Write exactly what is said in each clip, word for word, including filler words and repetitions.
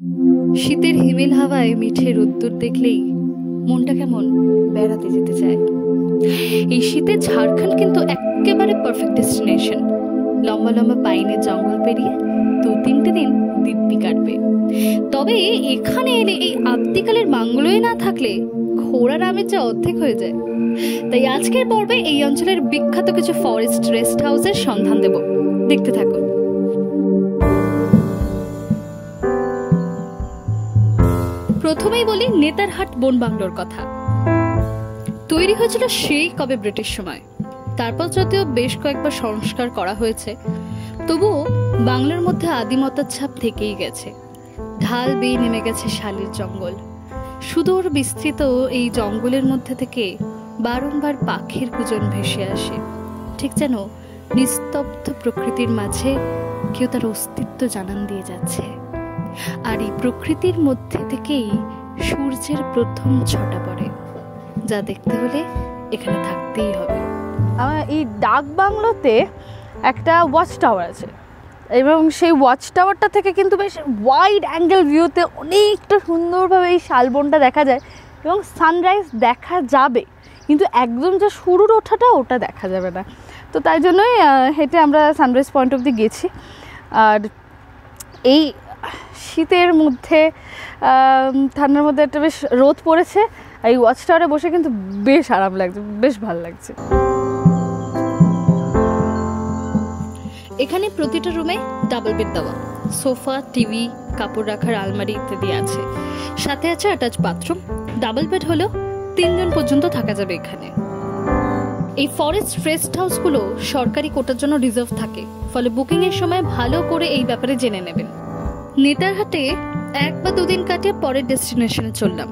শীতের হিমেল হাওয়ায় মিঠে রোদ্দুর দেখলেই মনটা কেমন বেড়াতে যেতে চায়। এই শীতে ঝাড়খণ্ড কিন্তু একেবারে পারফেক্ট ডেস্টিনেশন। লম্বা লম্বা পাইনের জঙ্গল পেরিয়ে দু তিনটে দিন দিব্যি কাটবে। তবে এখানে এলে এই আদ্যিকালের বাংলোয় না থাকলে ঘোড়ার আমেজ অর্ধেক হয়ে যায়। তাই আজকের পর্বে এই অঞ্চলের বিখ্যাত কিছু ফরেস্ট রেস্ট হাউসের সন্ধান দেব, দেখতে থাকুন। প্রথমেই বলি নেতারহাট বন বাংলোর কথা। তৈরি হয়েছিল সেই কবে ব্রিটিশ সময়, তারপর যদিও বেশ কয়েকবার সংস্কার করা হয়েছে, তবুও বাংলার মধ্যে আদিমতার ছাপ থেকেই গেছে। ঢাল বেয়ে নেমে গেছে শালের জঙ্গল। সুদূর বিস্তৃত এই জঙ্গলের মধ্যে থেকে বারংবার পাখির কুজন ভেসে আসে, ঠিক যেন নিস্তব্ধ প্রকৃতির মাঝে কেউ তার অস্তিত্ব জানান দিয়ে যাচ্ছে। আর এই প্রকৃতির মধ্যে থেকেই সূর্যের প্রথম ছটা পড়ে, যা দেখতে হলে এখানে থাকতেই হবে। আমার এই ডাক বাংলোতে একটা ওয়াচ টাওয়ার আছে এবং সেই ওয়াচ টাওয়ারটা থেকে কিন্তু বেশ ওয়াইড অ্যাঙ্গেল ভিউতে অনেকটা সুন্দরভাবে এই শালবনটা দেখা যায় এবং সানরাইজ দেখা যাবে, কিন্তু একদম যে শুরুর ওঠাটা ওটা দেখা যাবে না। তো তাই জন্যই হেঁটে আমরা সানরাইজ পয়েন্ট অবধি গেছি। আর এই শীতের মধ্যে ঠান্ডার মধ্যে একটা বেশ রোদ পড়েছে, এই ওয়াচ টাওয়ারে বসে কিন্তু বেশ আরাম লাগছে, বেশ ভালো লাগছে। এখানে প্রতিটা রুমে ডাবল বেড দেওয়া, সোফা, টিভি, কাপড় রাখার আলমারি ইত্যাদি আছে। সাথে আছে অ্যাটাচ বাথরুম। ডাবল বেড হলেও তিনজন পর্যন্ত থাকা যাবে এখানে। এই ফরেস্ট রেস্ট হাউসগুলো সরকারি কোটার জন্য রিজার্ভ থাকে, ফলে বুকিং এর সময় ভালো করে এই ব্যাপারে জেনে নেবেন। নেতারহাটে এক বা দুদিন কাটিয়ে পরের ডেস্টিনেশনে চললাম।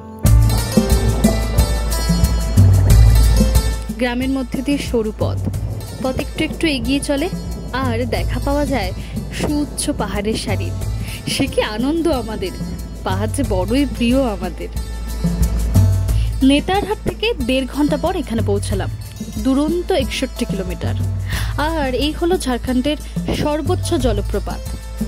গ্রামের মধ্যে দিয়ে সরু পথ পথ একটু একটু এগিয়ে চলে আর দেখা পাওয়া যায় সুউচ্চ পাহাড়ের সারির। সে কি আনন্দ আমাদের! পাহাড় যে বড়ই প্রিয় আমাদের। নেতারহাট থেকে দেড় ঘন্টা পর এখানে পৌঁছালাম। দুরন্ত একষট্টি কিলোমিটার। আর এই হলো ঝাড়খণ্ডের সর্বোচ্চ জলপ্রপাত।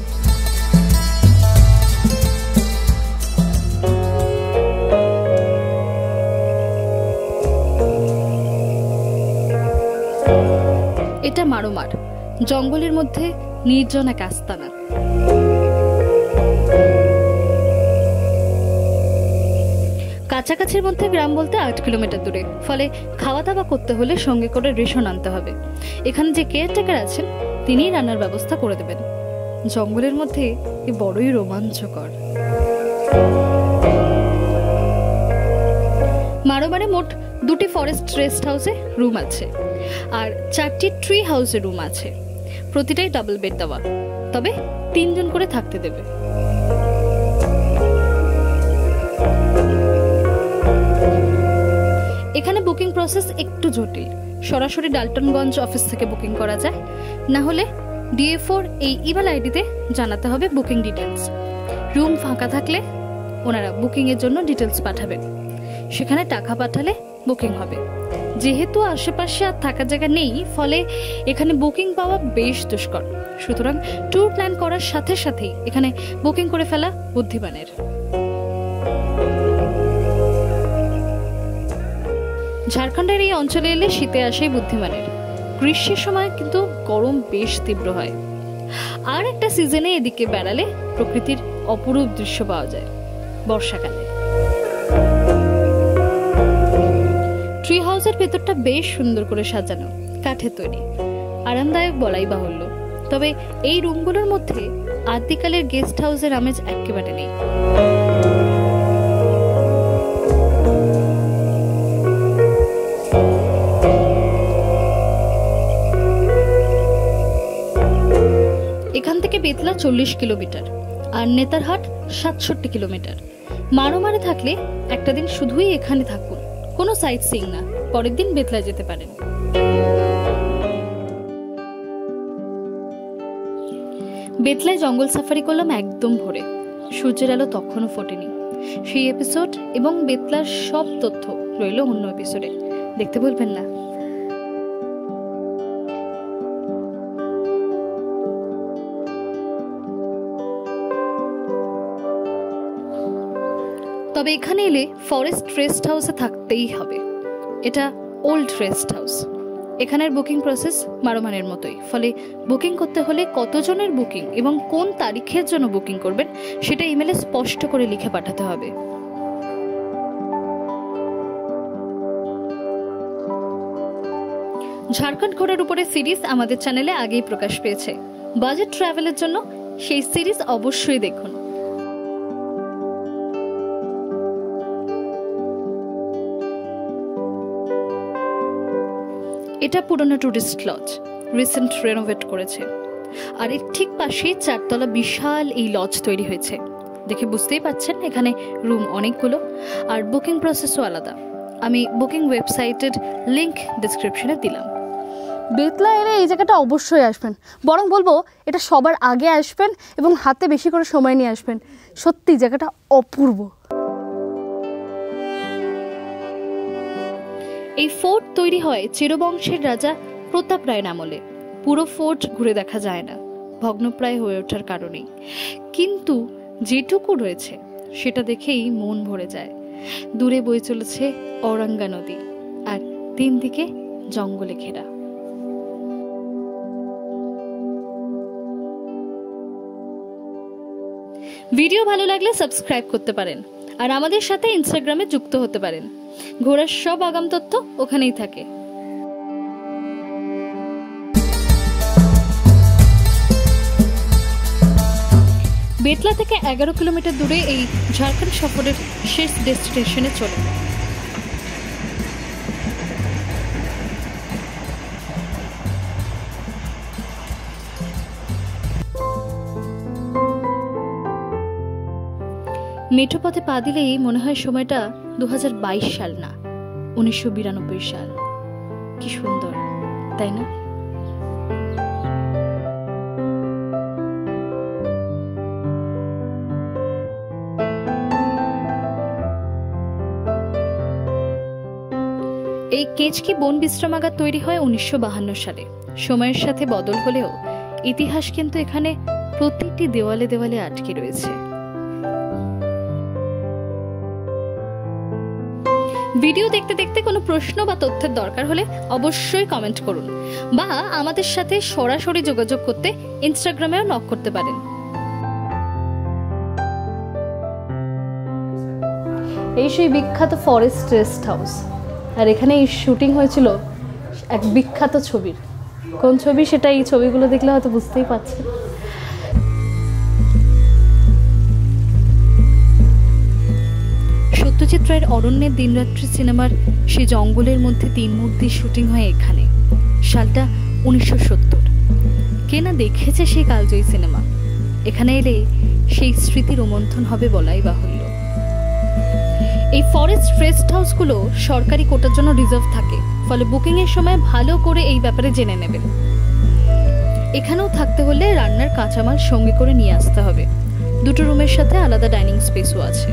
এটা মারোমার, জঙ্গলের মধ্যে নির্জন এক আস্তানা। কাছাকাছির মধ্যে গ্রাম বলতে আট কিলোমিটার দূরে, ফলে খাওয়া দাওয়া করতে হলে সঙ্গে করে রেশন আনতে হবে। এখানে যে কেয়ারটেকার আছেন তিনিই রান্নার ব্যবস্থা করে দেবেন। জঙ্গলের মধ্যে বড়ই রোমাঞ্চকর। মারোমারে মোট দুটি ফরেস্ট রেস্ট হাউসে রুম আছে আর চারটি ট্রি হাউসে রুম আছে। প্রতিটাই ডাবল বেড দেওয়া, তবে তিনজন করে থাকতে দেবে। এখানে বুকিং প্রসেস একটু জটিল। সরাসরি ডাল্টনগঞ্জ অফিস থেকে বুকিং করা যায়, না হলে ডিএ ফোর এই ইমেল আইডিতে জানাতে হবে বুকিং ডিটেলস। রুম ফাঁকা থাকলে ওনারা বুকিং এর জন্য ডিটেলস পাঠাবেন, সেখানে টাকা পাঠালে বুকিং হবে। যেহেতু আশেপাশে আর থাকার জায়গা নেই, ফলে এখানে বুকিং পাওয়া বেশ দুষ্কর। সুতরাং ট্যুর প্ল্যান করার সাথে সাথেই এখানে বুকিং করে ফেলা বুদ্ধিমানের। ঝাড়খণ্ডের এই অঞ্চলে এলে শীতে আসে বুদ্ধিমানের। গ্রীষ্মের সময় কিন্তু গরম বেশ তীব্র হয়। আর একটা সিজনে এদিকে বেড়ালে প্রকৃতির অপরূপ দৃশ্য পাওয়া যায়, বর্ষাকালে। ট্রি হাউসের ভেতরটা বেশ সুন্দর করে সাজানো, কাঠের তৈরি, আরামদায়ক বলাই বাহুল্য। তবে এই রুমগুলোর মধ্যে আদিকালের গেস্ট হাউসের আমেজ একেবারে নেই। এখান থেকে বেতলা চল্লিশ কিলোমিটার আর নেতারহাট সাতষট্টি কিলোমিটার। মারোমারে থাকলে একটা দিন শুধুই এখানে থাকুন, কোনো সাইট সিইং না, পরের দিন বেতলা যেতে পারেন। বেতলায় জঙ্গল সাফারি করলাম একদম ভোরে, সূর্যের আলো তখনও ফোটেনি। সেই এপিসোড এবং বেতলার সব তথ্য রইল অন্য এপিসোডে, দেখতে ভুলবেন না। তবে এখানে এলে ফরেস্ট রেস্ট হাউসে থাকতেই হবে। এটা ওল্ড রেস্ট হাউস। এখানের বুকিং প্রসেস মারোমানের মতোই, ফলে বুকিং করতে হলে কতজনের বুকিং এবং কোন তারিখের জন্য বুকিং করবেন সেটা ইমেলে স্পষ্ট করে লিখে পাঠাতে হবে। ঝাড়খণ্ড ঘোরার উপরে সিরিজ আমাদের চ্যানেলে আগেই প্রকাশ পেয়েছে। বাজেট ট্রাভেলের জন্য সেই সিরিজ অবশ্যই দেখুন। এটা পুরনো টুরিস্ট লজ, রিসেন্ট রেনোভেট করেছে। আর এর ঠিক পাশে চারতলা বিশাল এই লজ তৈরি হয়েছে। দেখে বুঝতেই পাচ্ছেন এখানে রুম অনেকগুলো, আর বুকিং প্রসেসও আলাদা। আমি বুকিং ওয়েবসাইটের লিংক ডেসক্রিপশনে দিলাম। বেতলা এলে এই জায়গাটা অবশ্যই আসবেন, বরং বলবো এটা সবার আগে আসবেন এবং হাতে বেশি করে সময় নিয়ে আসবেন। সত্যি জায়গাটা অপূর্ব। এই ফোর্ট তৈরি হয় চিরবংশের রাজা প্রতাপ রায়ের আমলে। পুরো ফোর্ট ঘুরে দেখা যায় না ভগ্নপ্রায় হয়ে ওঠার কারণেই, কিন্তু যেটুকু রয়েছে সেটা দেখেই মন ভরে যায়। দূরে বয়ে চলেছে ঔরঙ্গা নদী, আর তিন দিকে জঙ্গলে ঘেরা। ভিডিও ভালো লাগলে সাবস্ক্রাইব করতে পারেন, আর আমাদের সাথে ইনস্টাগ্রামে যুক্ত হতে পারেন। ঘোরার সব আগাম তথ্য ওখানেই থাকে। বেতলা থেকে এগারো কিলোমিটার দূরে এই ঝাড়খণ্ড সফরের শেষ ডেস্টিনেশনে চলে। মেঠো পথে পা দিলেই মনে হয় সময়টা দু হাজার বাইশ সাল না, উনিশশো বিরানব্বই সাল। কি সুন্দর, তাই না? এই কেচকি বন বিশ্রামাগার তৈরি হয় উনিশশো বাহান্ন সালে। সময়ের সাথে বদল হলেও ইতিহাস কিন্তু এখানে প্রতিটি দেওয়ালে দেওয়ালে আটকে রয়েছে। ভিডিও দেখতে দেখতে কোনো প্রশ্ন বা তথ্যের দরকার হলে অবশ্যই কমেন্ট করুন, বা আমাদের সাথে সরাসরি যোগাযোগ করতে ইনস্টাগ্রামেও নক করতে পারেন। এই সেই বিখ্যাত ফরেস্ট রেস্ট হাউস, আর এখানে এই শুটিং হয়েছিল এক বিখ্যাত ছবির। কোন ছবি সেটা এই ছবিগুলো দেখলে হয়তো বুঝতেই পারছেন। সত্যজিৎ রায়ের অরণ্যের দিনরাত্রি সিনেমার সেই জঙ্গলের মধ্যে তিন মূর্তির শুটিং হয় এখানে। সালটা উনিশশো সত্তর। কে না দেখেছে সেই কালজয়ী সিনেমা? এখানে এলে সেই স্মৃতি রোমন্থন হবে বলাই বাহুল্য। এই ফরেস্ট রেস্ট হাউসগুলো সরকারি কোটার জন্য রিজার্ভ থাকে, ফলে বুকিং এর সময় ভালো করে এই ব্যাপারে জেনে নেবেন। এখানেও থাকতে হলে রান্নার কাঁচামাল সঙ্গে করে নিয়ে আসতে হবে। দুটো রুমের সাথে আলাদা ডাইনিং স্পেসও আছে।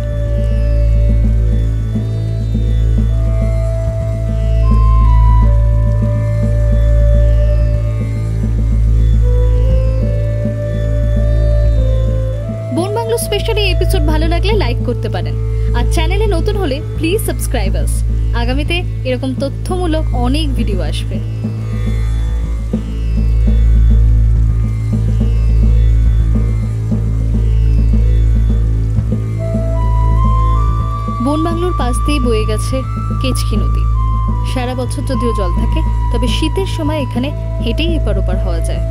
বনবাংলো স্পেশাল এই এপিসোড ভালো লাগলে লাইক করতে পারেন, আর চ্যানেলে নতুন হলে প্লিজ সাবস্ক্রাইব আস। আগামীতে এরকম তথ্যমূলক অনেক ভিডিও আসবে। বনবাংলোর পাশ দিয়ে বয়ে গেছে কেচকি নদী। সারা বছর যদিও জল থাকে, তবে শীতের সময় এখানে হেঁটেই এপার ওপার হওয়া যায়।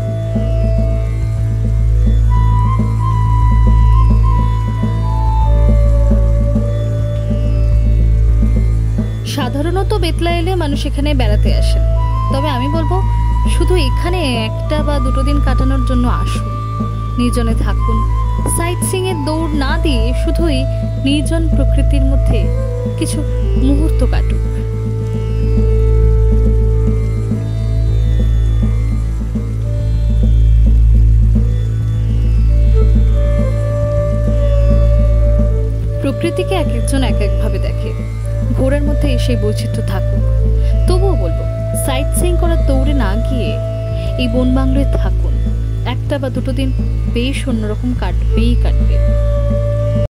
সাধারণত বেতলা এলে মানুষ এখানে বেড়াতে আসেন, তবে আমি বলবো শুধু এখানে একটা বা দুটো দিন কাটানোর জন্য আসুন। নির্জনে থাকুন, সাইট সিইং এর দৌড় না দিয়ে শুধুই নির্জন প্রকৃতির মধ্যে কিছু মুহূর্ত কাটুক। প্রকৃতিকে এক একজন এক একভাবে দেখে। ঘোড়ার মধ্যে সেই বৈচিত্র্য থাকুক। তবুও বলবো সাইট সিইং করার দৌড়ে না গিয়ে এই বনবাংলোয় থাকুন। একটা বা দুটো দিন বেশ অন্যরকম কাটবেই কাটবে।